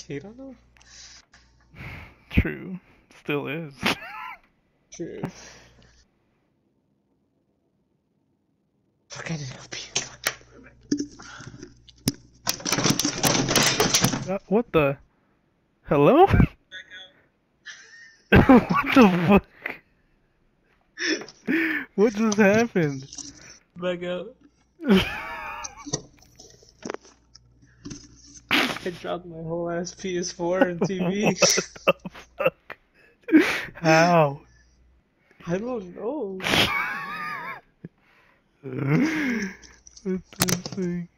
arcade on them? True. Still is. True. Fuck, I didn't help you. What the? Hello? What the fuck? What just happened? Back out. I dropped my whole ass PS4 and TV. What the fuck? How? I don't know. What the fuck?